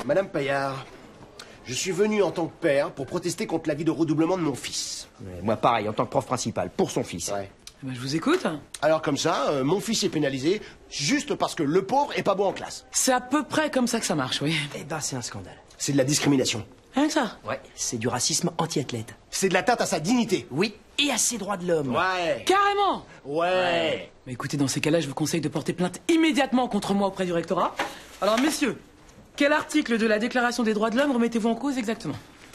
Madame Paillard, je suis venu en tant que père pour protester contre l'avis de redoublement de mon fils. Ouais, moi, pareil, en tant que prof principal, pour son fils. Ouais. Ben, je vous écoute. Alors comme ça, mon fils est pénalisé juste parce que le pauvre est pas bon en classe. C'est à peu près comme ça que ça marche, oui. Eh ben, c'est un scandale. C'est de la discrimination. Rien que ça. Ouais, c'est du racisme anti-athlète. C'est de l'atteinte à sa dignité. Oui, et à ses droits de l'homme. Ouais. Carrément. Ouais. Mais écoutez, dans ces cas-là, je vous conseille de porter plainte immédiatement contre moi auprès du rectorat. Alors, messieurs, quel article de la Déclaration des droits de l'homme remettez-vous en cause exactement?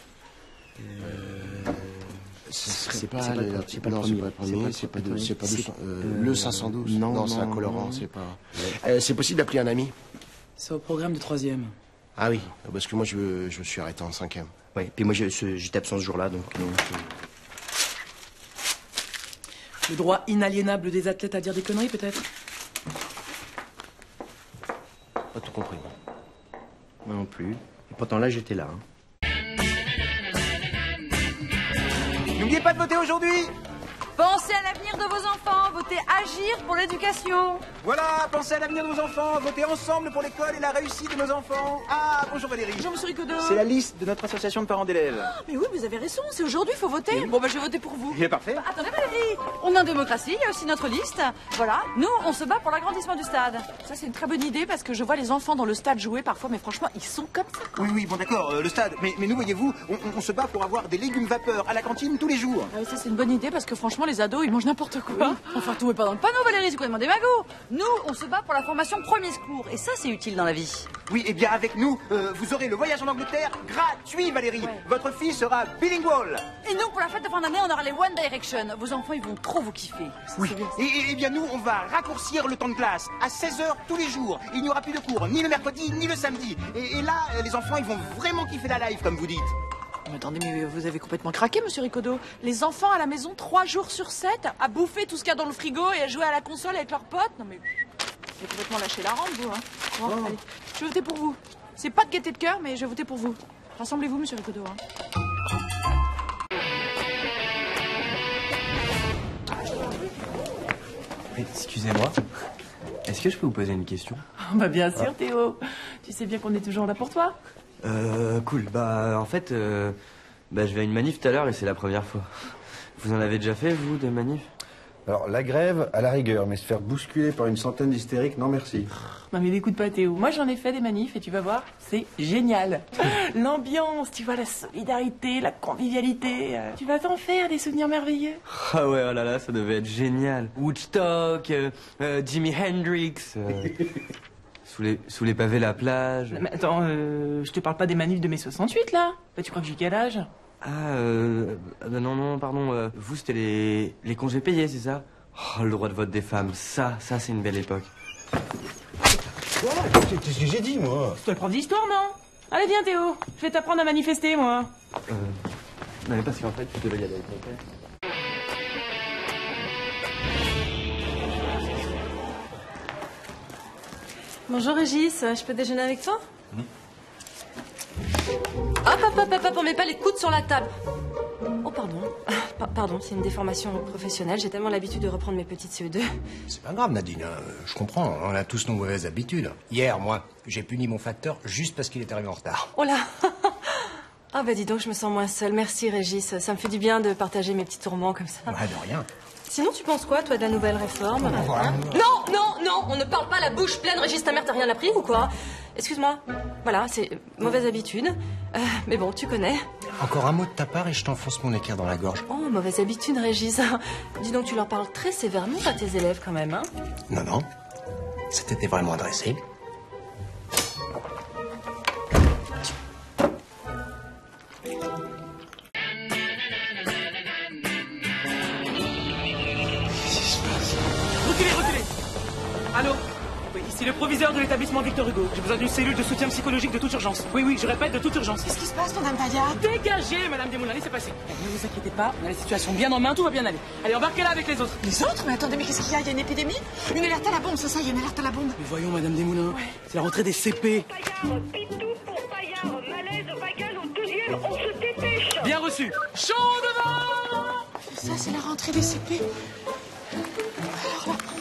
C'est pas le le premier, c'est pas le 512. Non, c'est un colorant, c'est pas... c'est possible d'appeler un ami? C'est au programme de 3e. Ah oui, parce que moi je me suis arrêté en 5e. Ouais, puis moi, j'étais absent ce jour-là, donc... Le droit inaliénable des athlètes à dire des conneries, peut-être? Pas tout compris. Moi non plus. Et pourtant, là, j'étais là. N'oubliez pas de voter aujourd'hui. Pensez à l'avenir de vos enfants, votez Agir pour l'éducation. Voilà, pensez à l'avenir de nos enfants, votez ensemble pour l'école et la réussite de nos enfants. Ah, bonjour Valérie. Bonjour Monsieur Ricodo. C'est la liste de notre association de parents d'élèves. Mais oui, vous avez raison, c'est aujourd'hui, il faut voter. Bon, je vais voter pour vous. Il est parfait. Attendez Valérie, on est en démocratie, il y a aussi notre liste. Voilà, nous, on se bat pour l'agrandissement du stade. Ça, c'est une très bonne idée parce que je vois les enfants dans le stade jouer parfois, mais franchement, ils sont comme ça. Oui, bon d'accord, le stade. Mais nous, voyez-vous, on se bat pour avoir des légumes vapeur à la cantine tous les jours. Ah oui, ça, c'est une bonne idée parce que franchement, les ados, ils mangent n'importe quoi. Enfin, tout est pas dans le panneau, Valérie, c'est complètement des magots. Nous, on se bat pour la formation premier secours. Et ça, c'est utile dans la vie. Oui, et bien avec nous, vous aurez le voyage en Angleterre gratuit, Valérie. Ouais. Votre fille sera bilingual. Et nous, pour la fête de fin d'année, on aura les One Direction. Vos enfants, ils vont trop vous kiffer. Oui. C'est bien. Et bien nous, on va raccourcir le temps de classe à 16h tous les jours. Il n'y aura plus de cours, ni le mercredi, ni le samedi. Et là, les enfants, ils vont vraiment kiffer la life, comme vous dites. Mais attendez, mais vous avez complètement craqué, monsieur Ricodo. Les enfants à la maison, 3 jours sur 7, à bouffer tout ce qu'il y a dans le frigo et à jouer à la console avec leurs potes. Non mais, vous avez complètement lâché la rampe, vous, hein. Bon, allez, je vais voter pour vous. C'est pas de gaieté de cœur, mais je vais voter pour vous. Rassemblez-vous, monsieur Ricodo, hein. Excusez-moi, est-ce que je peux vous poser une question? Bah bien sûr Théo, tu sais bien qu'on est toujours là pour toi. Cool, en fait, je vais à une manif tout à l'heure et c'est la première fois. Vous en avez déjà fait, vous, des manifs? Alors, la grève, à la rigueur, mais se faire bousculer par une centaine d'hystériques, non merci. Non mais n'écoute pas Théo, moi j'en ai fait des manifs et tu vas voir, c'est génial. L'ambiance, tu vois, la solidarité, la convivialité, tu vas t'en faire des souvenirs merveilleux. Ah ouais, oh là là, ça devait être génial. Woodstock, Jimi Hendrix, sous les pavés la plage. Mais attends, je te parle pas des manifs de mai 68 là. Bah, tu crois que j'ai quel âge? Non, pardon, vous c'était les congés payés, c'est ça? Oh, le droit de vote des femmes, ça c'est une belle époque. Voilà, qu'est-ce que j'ai dit, moi? C'est toi le prof d'histoire, non? Allez viens Théo, je vais t'apprendre à manifester moi. Non mais parce qu'en fait, tu devais y aller avec mon père. Bonjour Régis, je peux déjeuner avec toi? Hop, on met pas les coudes sur la table. Oh pardon, pardon, c'est une déformation professionnelle, j'ai tellement l'habitude de reprendre mes petites CE2. C'est pas grave Nadine, hein. Je comprends, on a tous nos mauvaises habitudes. Hier, moi, j'ai puni mon facteur juste parce qu'il est arrivé en retard. Oh là. Ah bah dis donc, je me sens moins seule, merci Régis, ça me fait du bien de partager mes petits tourments comme ça. Ouais, de rien. Sinon, tu penses quoi, toi, de la nouvelle réforme? Voilà. Non, on ne parle pas la bouche pleine. Régis, ta mère, t'as rien appris ou quoi? Excuse-moi. Voilà, c'est mauvaise habitude. Mais bon, tu connais. Encore un mot de ta part et je t'enfonce mon équerre dans la gorge. Oh, mauvaise habitude, Régis. Dis donc, tu leur parles très sévèrement à tes élèves quand même, hein? Non. C'était vraiment adressé. Reculez. Allô? Oui, ici le proviseur de l'établissement Victor Hugo. J'ai besoin d'une cellule de soutien psychologique de toute urgence. Oui, je répète, de toute urgence. Qu'est-ce qui se passe, madame Paillard? Dégagez, madame Desmoulins, laissez passer. Ne vous inquiétez pas, on a la situation bien en main, tout va bien aller. Allez, embarquez-la avec les autres. Les autres? Mais attendez, mais qu'est-ce qu'il y a? Il y a une épidémie? Une alerte à la bombe, c'est ça, il y a une alerte à la bombe. Mais voyons, madame Desmoulins, c'est la rentrée des CP. Paillard, Pitou pour Paillard, malaise, bagage au deuxième, on se dépêche. Bien reçu. Chaud devant. Ça, c'est la rentrée des CP. Alors là...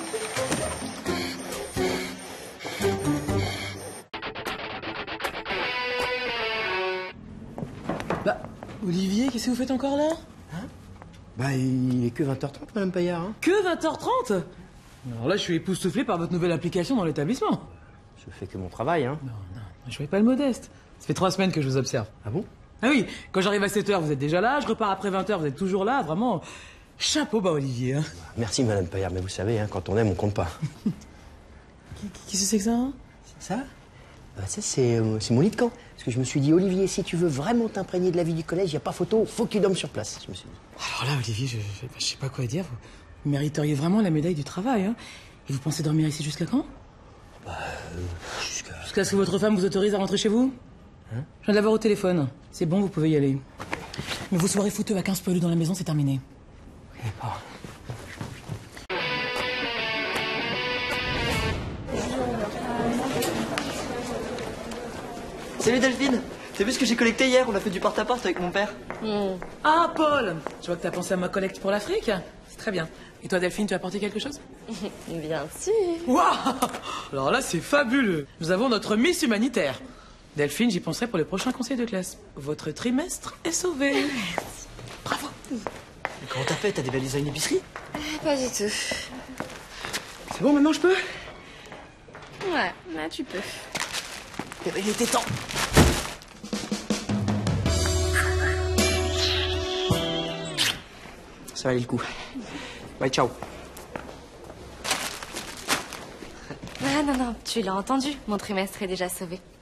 Olivier, qu'est-ce que vous faites encore là? Bah, il est que 20h30, Madame Paillard. Hein. Que 20h30? Alors là, je suis époustouflé par votre nouvelle implication dans l'établissement. Je fais que mon travail, hein. Non, je voyais pas le modeste. Ça fait 3 semaines que je vous observe. Ah bon? Ah oui, quand j'arrive à 7h, vous êtes déjà là, je repars après 20h, vous êtes toujours là, vraiment. Chapeau bas, Olivier. Hein. Merci, Madame Paillard, mais vous savez, hein, quand on aime, on compte pas. Qu'est-ce que c'est que ça? Hein? Ça? Ça, c'est mon lit de camp. Parce que je me suis dit, Olivier, si tu veux vraiment t'imprégner de la vie du collège, il n'y a pas photo, faut que tu dormes sur place. Je me suis dit. Alors là, Olivier, je sais pas quoi dire. Vous mériteriez vraiment la médaille du travail. Hein. Et vous pensez dormir ici jusqu'à quand? Jusqu'à ce que votre femme vous autorise à rentrer chez vous? Hein? Je viens de l'avoir au téléphone. C'est bon, vous pouvez y aller. Mais vos soirées fouteux à 15 poilus dans la maison, c'est terminé. D'accord. Salut Delphine. T'as vu ce que j'ai collecté hier? On a fait du porte-à-porte avec mon père. Ah, Paul! Je vois que t'as pensé à ma collecte pour l'Afrique. C'est très bien. Et toi, Delphine, tu as apporté quelque chose? Bien sûr. Waouh! Alors là, c'est fabuleux. Nous avons notre Miss Humanitaire. Delphine, j'y penserai pour le prochain conseil de classe. Votre trimestre est sauvé. Merci. Bravo. Comment t'as fait? T'as dévalisé une épicerie? Pas du tout. C'est bon, maintenant je peux? Ouais, là tu peux. Eh ben, il était temps. Ça valait le coup. Bye, ciao. Ah non, tu l'as entendu. Mon trimestre est déjà sauvé.